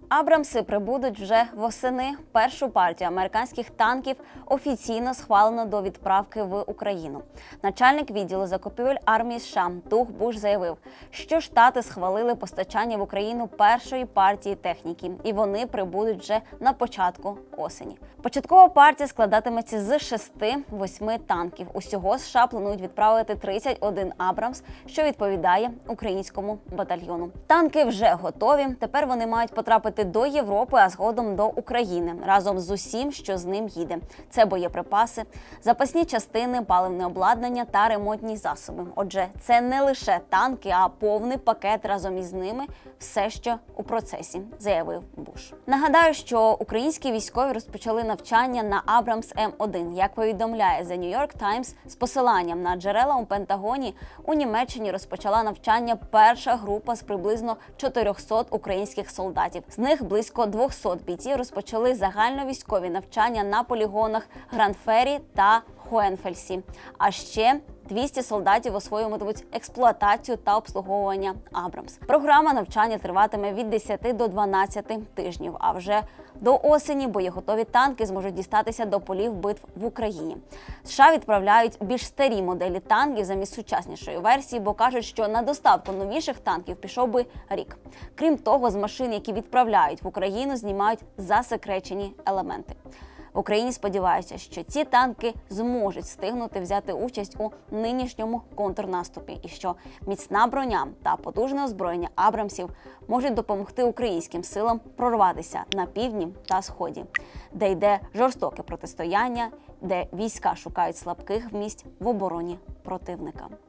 Абрамси прибудуть вже восени. Першу партію американських танків офіційно схвалено до відправки в Україну. Начальник відділу закупівель армії США Дуг Буш заявив, що Штати схвалили постачання в Україну першої партії техніки, і вони прибудуть вже на початку осені. Початкова партія складатиметься з 6-8 танків. Усього США планують відправити 31 Абрамс, що відповідає українському батальйону. Танки вже готові, тепер вони мають потрапити до Європи, а згодом до України, разом з усім, що з ним їде. Це боєприпаси, запасні частини, паливне обладнання та ремонтні засоби. Отже, це не лише танки, а повний пакет разом із ними, все, що у процесі, заявив Буш. Нагадаю, що українські військові розпочали навчання на Абрамс М1. Як повідомляє The New York Times, з посиланням на джерела у Пентагоні, у Німеччині розпочала навчання перша група з приблизно 400 українських солдатів. З них близько 200 бійців розпочали загальновійськові навчання на полігонах Гранд-Фері та Хоенфельсі. А ще 200 солдатів освоюватимуть експлуатацію та обслуговування Абрамс. Програма навчання триватиме від 10 до 12 тижнів, а вже до осені боєготові танки зможуть дістатися до полів битв в Україні. США відправляють більш старі моделі танків замість сучаснішої версії, бо кажуть, що на доставку новіших танків пішов би рік. Крім того, з машин, які відправляють в Україну, знімають засекречені елементи. В Україні сподіваються, що ці танки зможуть встигнути взяти участь у нинішньому контрнаступі і що міцна броня та потужне озброєння Абрамсів можуть допомогти українським силам прорватися на півдні та сході, де йде жорстоке протистояння, де війська шукають слабких місць в обороні противника.